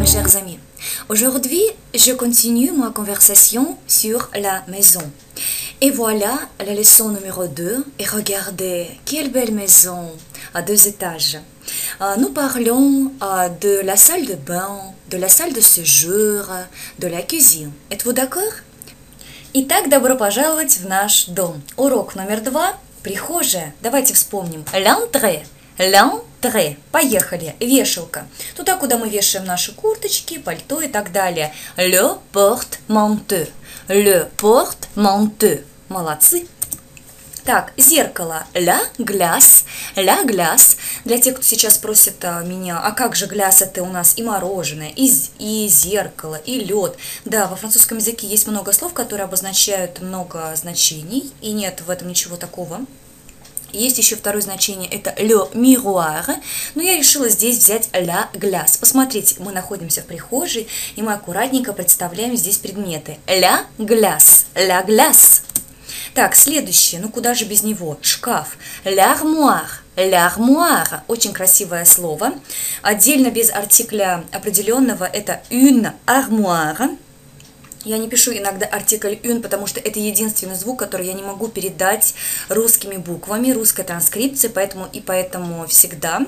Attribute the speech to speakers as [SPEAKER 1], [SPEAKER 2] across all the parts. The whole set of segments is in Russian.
[SPEAKER 1] mes chers amis. Aujourd'hui, je continue ma conversation sur la maison. Et voilà la leçon numéro 2. Et regardez, quelle belle maison à 2 étages. Nous parlons de la salle de bain, de la salle de séjour, de la cuisine. Êtes-vous d'accord? Итак, добро пожаловать в наш дом. Урок номер 2. Прихожая. Давайте вспомним. L'entrée. L'entrée. Поехали. Вешалка. Туда, куда мы вешаем наши курточки, пальто и так далее. Le porte-manteau. Le porte-manteau. Молодцы. Так, зеркало. La glace. La glace. Для тех, кто сейчас просит меня, а как же glace, это у нас и мороженое, и зеркало, и лед. Да, во французском языке есть много слов, которые обозначают много значений, и нет в этом ничего такого. Есть еще второе значение, это le miroir, но я решила здесь взять la glace. Посмотрите, мы находимся в прихожей, и мы аккуратненько представляем здесь предметы. La glace, la glace. Так, следующее, ну куда же без него? Шкаф. L'armoire. L'armoire. Очень красивое слово. Отдельно без артикля определенного это une armoire. Я не пишу иногда артикль une, потому что это единственный звук, который я не могу передать русскими буквами, русской транскрипции, поэтому всегда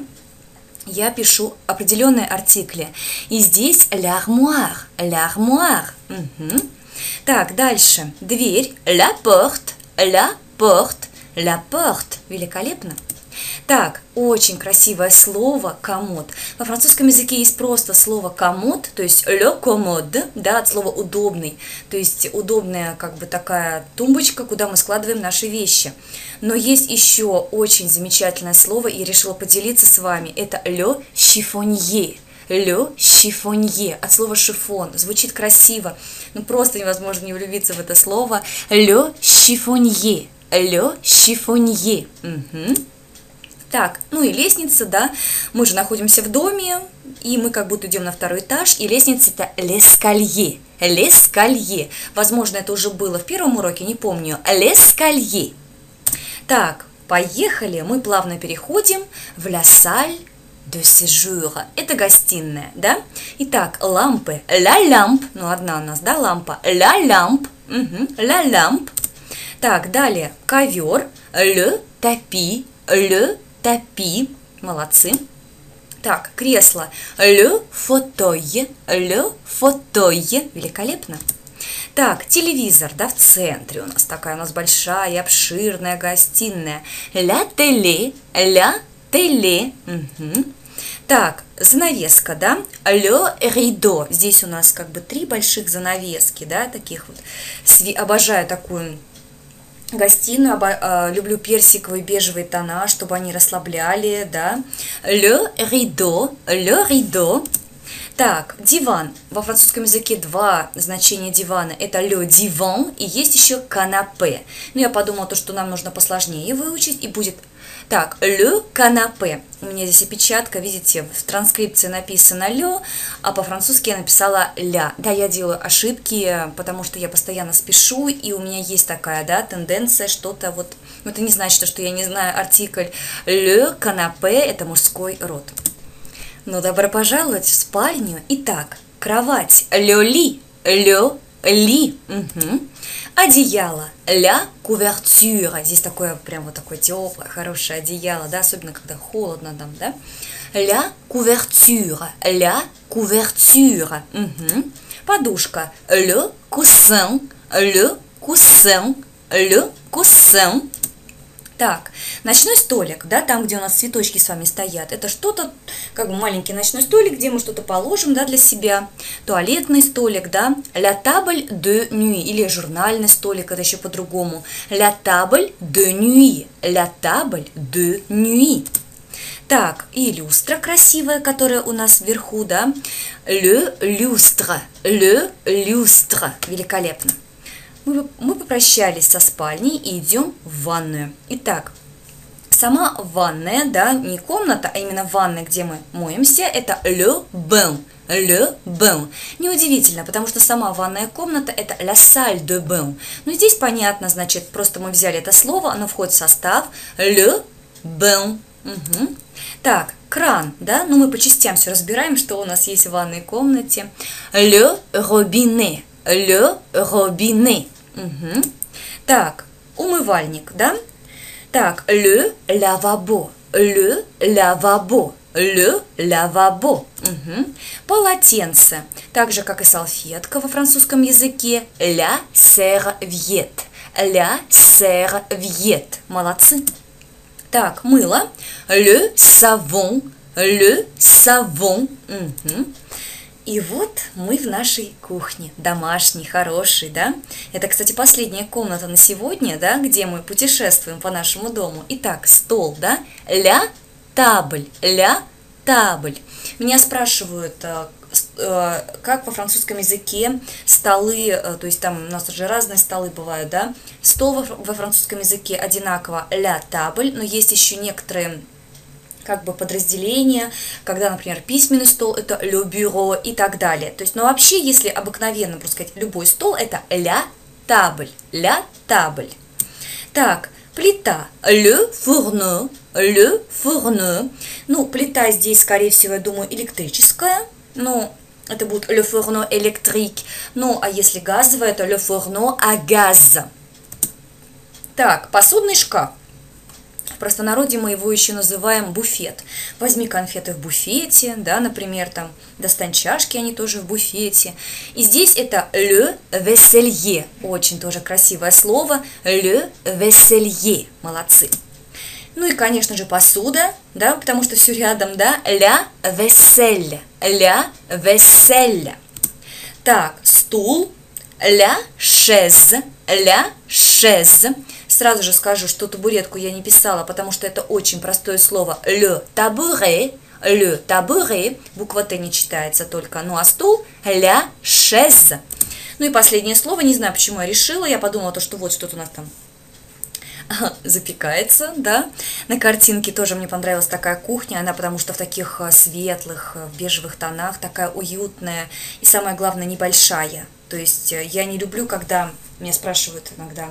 [SPEAKER 1] я пишу определенные артикли. И здесь l'armoire. L'armoire. Угу. Так, дальше. Дверь. La porte. La porte. La porte. Великолепно. Так, очень красивое слово комод. Во французском языке есть просто слово комод, то есть le commode, да, от слова удобный, то есть удобная как бы такая тумбочка, куда мы складываем наши вещи. Но есть еще очень замечательное слово, и я решила поделиться с вами, это le chiffonnier. Le chiffonnier, от слова шифон, звучит красиво, но просто невозможно не влюбиться в это слово. Le chiffonnier, le chiffonnier. Угу. Так, ну и лестница, да, мы же находимся в доме, и мы как будто идем на второй этаж, и лестница это l'escalier, l'escalier. Возможно, это уже было в первом уроке, не помню, l'escalier. Так, поехали, мы плавно переходим в la salle de séjour. Это гостиная, да? Итак, лампы, la lampe, ну одна у нас, да, лампа, la lampe, угу, la lampe. Так, далее, ковер, le tapis, le tapis. Молодцы. Так, кресло. Le fauteuil. Le fauteuil. Великолепно. Так, телевизор, да, в центре у нас такая у нас большая и обширная гостиная. La télé. La télé. Угу. Так, занавеска, да, le rideau. Здесь у нас как бы 3 больших занавески, да, таких вот. Обожаю такую гостиную, люблю персиковые, бежевые тона, чтобы они расслабляли, да. Le rideau, le rideau. Так, диван. Во французском языке 2 значения дивана. Это le divan и есть еще canapé. Ну, я подумала, что нам нужно посложнее выучить, и будет... Так, le canapé. У меня здесь опечатка, видите, в транскрипции написано le, а по-французски я написала ля. Да, я делаю ошибки, потому что я постоянно спешу, и у меня есть такая, да, тенденция что-то вот... Это не значит, что я не знаю артикль. Le canapé – это мужской род. Ну, добро пожаловать в спальню. Итак, кровать. Le lit. Le lit. Угу. Одеяло. La couverture. Здесь такое, прям вот такое теплое, хорошее одеяло, да, особенно когда холодно там, да. La couverture. La couverture. Угу. Подушка. Le coussin. Le coussin. Le coussin. Так, ночной столик, да, там, где у нас цветочки с вами стоят, это что-то, как бы маленький ночной столик, где мы что-то положим, да, для себя. Туалетный столик, да, la table de nuit, или журнальный столик, это еще по-другому. La table de nuit, la table de nuit. Так, и люстра красивая, которая у нас вверху, да, le lustre, великолепно. Мы попрощались со спальней и идем в ванную. Итак, сама ванная, да, не комната, а именно ванная, где мы моемся, это le bain. Le bain. Неудивительно, потому что сама ванная комната это la salle de bain. Но здесь понятно, значит, просто мы взяли это слово, оно входит в состав le bain. Угу. Так, кран, да? Ну, мы по частям все разбираем, что у нас есть в ванной комнате. Le robinet. Le robinet. Угу. Так, умывальник, да? Так, le lavabo. Le lavabo. Le lavabo. Угу. Полотенце. Так же, как и салфетка во французском языке. La serviette. La serviette. Молодцы. Так, мыло. Le savon. Le savon. Угу. И вот мы в нашей кухне, домашней, хорошей, да? Это, кстати, последняя комната на сегодня, да, где мы путешествуем по нашему дому. Итак, стол, да? La table, la table. Меня спрашивают, как во французском языке столы, то есть там у нас уже разные столы бывают, да? Стол во французском языке одинаково la table, но есть еще некоторые как бы подразделения, когда, например, письменный стол, это le bureau и так далее. То есть, но вообще, если обыкновенно, просто сказать, любой стол, это la table, la table. Так, плита, le fourneau, le fourneau. Ну, плита здесь, скорее всего, я думаю, электрическая, ну, это будет le fourneau électrique. Ну, а если газовая, то le fourneau à gaz. Так, посудный шкаф. В простонародье мы его еще называем буфет. Возьми конфеты в буфете, да, например, там, достань чашки, они тоже в буфете. И здесь это le vaisselier, очень тоже красивое слово, le vaisselier, молодцы. Ну и, конечно же, посуда, да, потому что все рядом, да, la vaisselle, la vaisselle. Так, стул, la chaise, la chaise. Сразу же скажу, что табуретку я не писала, потому что это очень простое слово. Le tabouret, буква Т не читается только, ну а стул la chaise. Ну и последнее слово, не знаю, почему я решила, я подумала, то, что вот что-то у нас там запекается, да. На картинке тоже мне понравилась такая кухня, она потому что в таких светлых, в бежевых тонах, такая уютная и, самое главное, небольшая. То есть я не люблю, когда меня спрашивают иногда,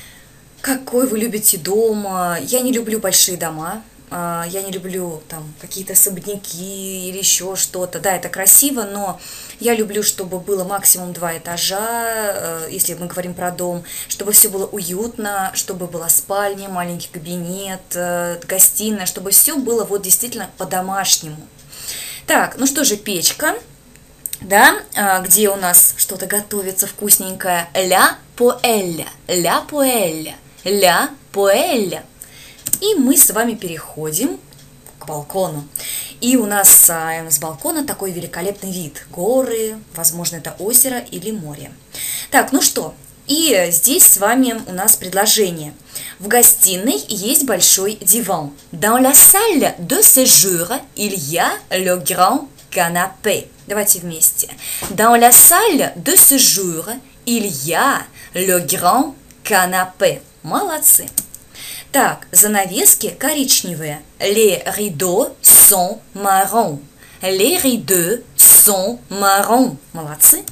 [SPEAKER 1] какой вы любите дом? Я не люблю большие дома, я не люблю там какие-то особняки или еще что-то. Да, это красиво, но я люблю, чтобы было максимум 2 этажа, если мы говорим про дом, чтобы все было уютно, чтобы была спальня, маленький кабинет, гостиная, чтобы все было вот действительно по-домашнему. Так, ну что же, печка, да, где у нас что-то готовится вкусненькое. La poêle, la poêle. La poêle. И мы с вами переходим к балкону. И у нас с балкона такой великолепный вид. Горы, возможно, это озеро или море. Так, ну что, и здесь с вами у нас предложение. В гостиной есть большой диван. Dans la salle de séjour, il y a le grand canapé. Давайте вместе. Dans la salle de séjour, il y a le grand canapé. Молодцы. Так, занавески коричневые. Les rideaux sont marrons. Les rideaux sont marrons. Молодцы.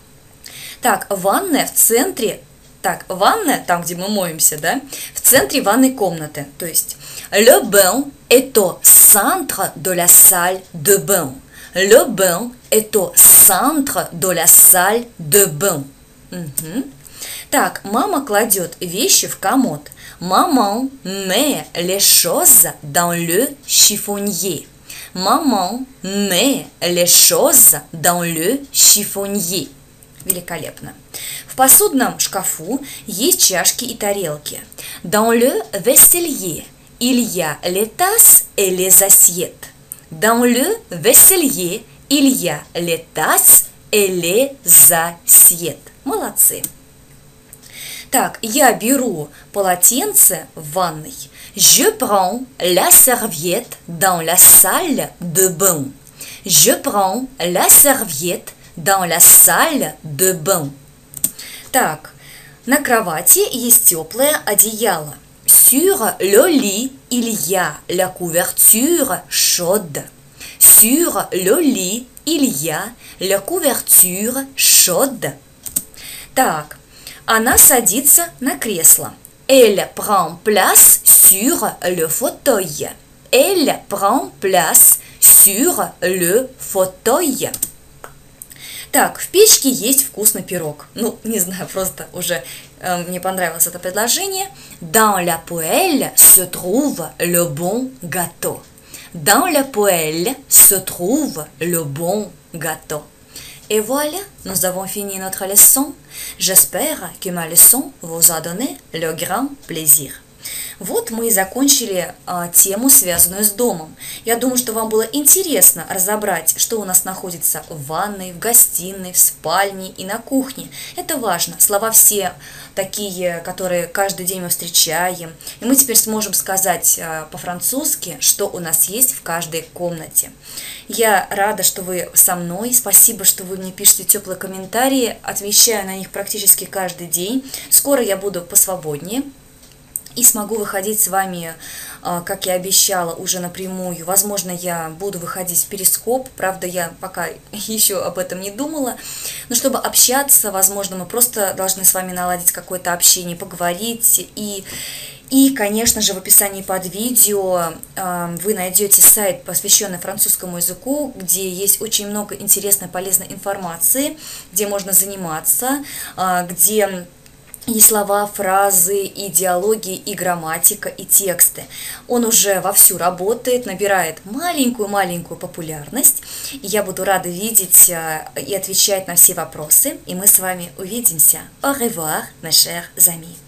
[SPEAKER 1] Так, ванная в центре. Так, ванная, там, где мы моемся, да, в центре ванной комнаты. То есть, le bain est au centre de la salle de bain. Le bain est au centre de la salle de bain. Угу. Так, мама кладет вещи в комод. Maman met les choses dans le chiffonnier. Maman met les choses dans le chiffonnier. Великолепно. В посудном шкафу есть чашки и тарелки. Dans le vaisselier, il y a les tasses et les assiettes. Dans le vaisselier, il y a les tasses et les assiettes. Молодцы. Так, я беру полотенце в ванной. Je prends la serviette dans la salle de bain. Je prends la serviette dans la salle de bain. Так, на кровати есть теплое одеяло. Sur le lit, il y a la couverture chaude. Sur le lit, il y a la couverture chaude. Так, она садится на кресло. Elle prend place sur le fauteuil. Elle prend place sur le fauteuil. Так, в печке есть вкусный пирог. Ну, не знаю, просто уже мне понравилось это предложение. Dans la poêle se trouve le bon gâteau. Dans la poêle se trouve le bon gâteau. Et voilà, nous avons fini notre leçon. J'espère que ma leçon vous a donné le grand plaisir. Вот мы и закончили тему, связанную с домом. Я думаю, что вам было интересно разобрать, что у нас находится в ванной, в гостиной, в спальне и на кухне. Это важно. Слова все такие, которые каждый день мы встречаем. И мы теперь сможем сказать по-французски, что у нас есть в каждой комнате. Я рада, что вы со мной. Спасибо, что вы мне пишете теплые комментарии. Отвечаю на них практически каждый день. Скоро я буду посвободнее и смогу выходить с вами, как я обещала, уже напрямую. Возможно, я буду выходить в Перископ, правда, я пока еще об этом не думала. Но чтобы общаться, возможно, мы просто должны с вами наладить какое-то общение, поговорить. И, конечно же, в описании под видео вы найдете сайт, посвященный французскому языку, где есть очень много интересной, полезной информации, где можно заниматься, где и слова, фразы, и диалоги, и грамматика, и тексты. Он уже вовсю работает, набирает маленькую-маленькую популярность. И я буду рада видеть и отвечать на все вопросы. И мы с вами увидимся. Au revoir, mes chers amis.